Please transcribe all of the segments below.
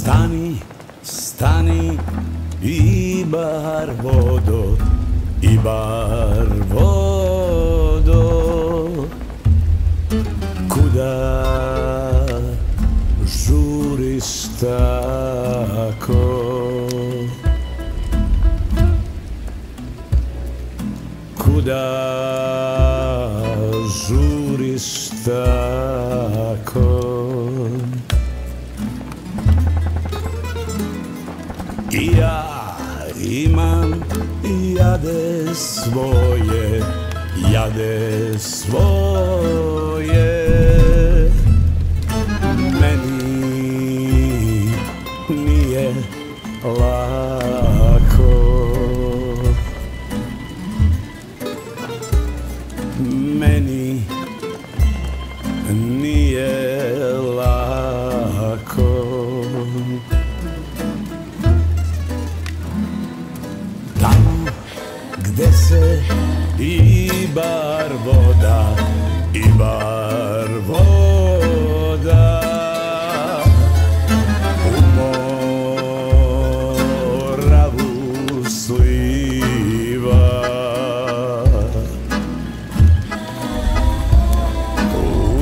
Stani, stani, i bar vodo, i bar vodo. Kuda žuriš tako? Kuda žuriš tako? I ja imam jade svoje, jade svoje. Meni nije lako. Meni nije lako. Tamo gde se i bar voda, i bar voda u Moravu sliva. U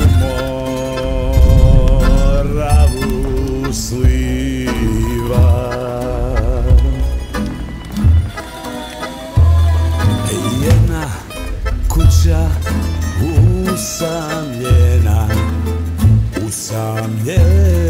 Moravu sliva. Jedna kuća usamljena, usamljena.